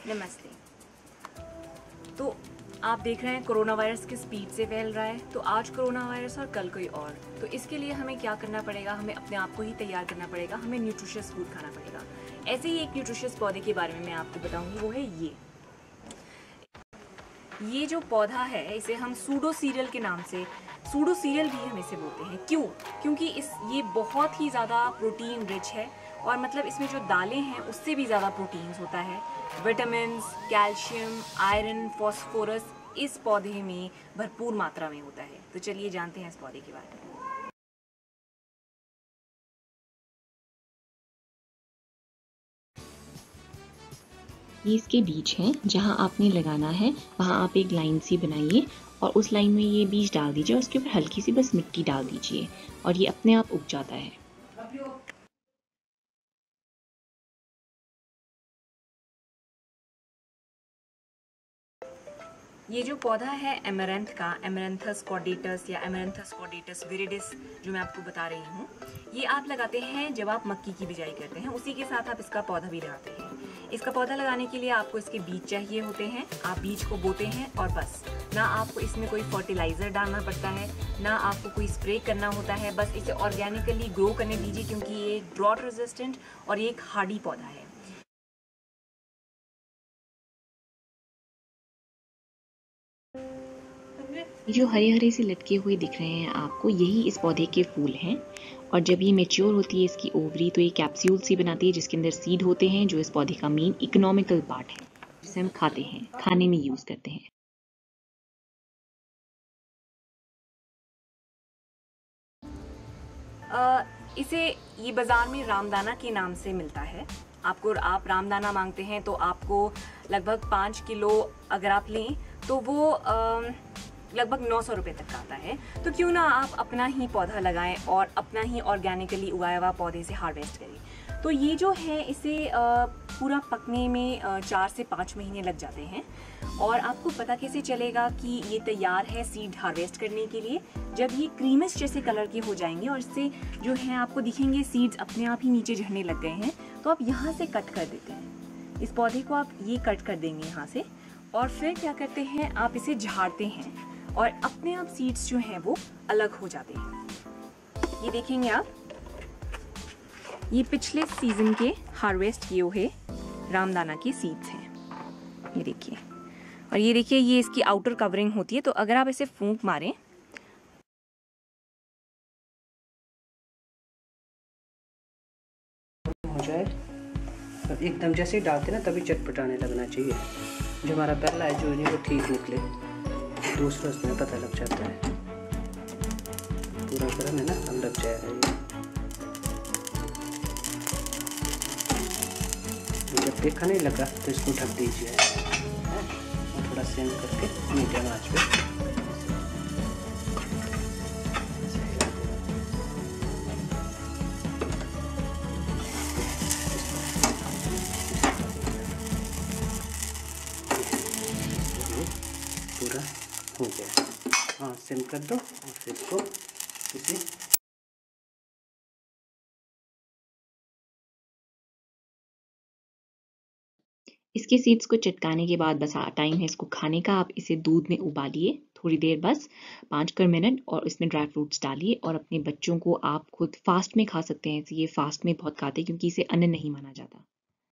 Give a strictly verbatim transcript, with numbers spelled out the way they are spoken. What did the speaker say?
नमस्ते। तो आप देख रहे हैं कोरोना वायरस किस स्पीड से फैल रहा है। तो आज कोरोना वायरस और कल कोई और। तो इसके लिए हमें क्या करना पड़ेगा, हमें अपने आप को ही तैयार करना पड़ेगा, हमें न्यूट्रिशियस फूड खाना पड़ेगा। ऐसे ही एक न्यूट्रिशियस पौधे के बारे में मैं आपको बताऊंगी, वो है ये ये जो पौधा है इसे हम सूडो सीरियल के नाम से, सूडो सीरियल भी हम इसे बोलते हैं। क्यों? क्योंकि इस ये बहुत ही ज़्यादा प्रोटीन रिच है और मतलब इसमें जो दालें हैं उससे भी ज़्यादा प्रोटीन्स होता है। विटामिन्स, कैल्शियम, आयरन, फॉस्फोरस इस पौधे में भरपूर मात्रा में होता है। तो चलिए जानते हैं इस पौधे के बारे में। ये इसके बीज हैं। जहाँ आपने लगाना है वहाँ आप एक लाइन सी बनाइए और उस लाइन में ये बीज डाल दीजिए और उसके ऊपर हल्की सी बस मिट्टी डाल दीजिए और ये अपने आप उग जाता है। ये जो पौधा है एमरैंथ का, एमरैंथस कॉर्डेटस या एमरैंथस कॉर्डेटस विरिडिस जो मैं आपको बता रही हूँ, ये आप लगाते हैं जब आप मक्की की बिजाई करते हैं। उसी के साथ आप इसका पौधा भी लगाते हैं। इसका पौधा लगाने के लिए आपको इसके बीज चाहिए होते हैं। आप बीज को बोते हैं और बस, ना आपको इसमें कोई फर्टिलाइज़र डालना पड़ता है, ना आपको कोई स्प्रे करना होता है। बस इसे ऑर्गेनिकली ग्रो करने दीजिए क्योंकि ये एक ड्रॉट रेजिस्टेंट और ये एक हार्डी पौधा है। ये जो हरे हरे से लटके हुए दिख रहे हैं आपको, यही इस पौधे के फूल हैं। और जब ये मेच्योर होती है इसकी ओवरी, तो ये कैप्सूल सी बनाती है जिसके अंदर सीड होते हैं, जो इस पौधे का मेन इकोनॉमिकल पार्ट है, जिसे हम खाते हैं, खाने में यूज करते हैं। आ, इसे ये बाज़ार में रामदाना के नाम से मिलता है। आपको आप रामदाना मांगते हैं तो आपको लगभग पाँच किलो अगर आप लें तो वो आ, लगभग नौ सौ रुपये तक का आता है। तो क्यों ना आप अपना ही पौधा लगाएं और अपना ही ऑर्गेनिकली उगाया हुआ पौधे से हार्वेस्ट करें। तो ये जो है इसे पूरा पकने में चार से पाँच महीने लग जाते हैं। और आपको पता कैसे चलेगा कि ये तैयार है सीड हार्वेस्ट करने के लिए? जब ये क्रीमिश जैसे कलर के हो जाएंगे और इससे जो है आपको दिखेंगे सीड्स अपने आप ही नीचे झड़ने लग गए हैं, तो आप यहाँ से कट कर देते हैं। इस पौधे को आप ये कट कर देंगे यहाँ से और फिर क्या करते हैं, आप इसे झाड़ते हैं और अपने आप सीड्स जो हैं वो अलग हो जाते हैं। ये देखेंगे आप, ये पिछले सीजन के हार्वेस्ट किए हुए रामदाना के सीड्स हैं। ये देखिए, और ये देखिए ये इसकी आउटर कवरिंग होती है। तो अगर आप इसे फूंक मारें हो जाए, एकदम जैसे ही डालते ना तभी चटपटाने लगना चाहिए। जो हमारा पहला है जो नहीं वो ठीक निकले, दूसरा उसमें पता लग जाता है। पूरा गरम है ना, हम लग जाएगा ये। जब देखा नहीं लगा तो इसको ढक दीजिए और थोड़ा सेम करके मीडियम आंच पे। पूरा हो गया, हाँ सिम कर दो और फिर इसको किसी इसके सीड्स को चटकाने के बाद बस टाइम है इसको खाने का। आप इसे दूध में उबालिए थोड़ी देर, बस पाँच कर मिनट, और इसमें ड्राई फ्रूट्स डालिए और अपने बच्चों को आप खुद फास्ट में खा सकते हैं। ये फास्ट में बहुत खाते हैं क्योंकि इसे अन्न नहीं माना जाता।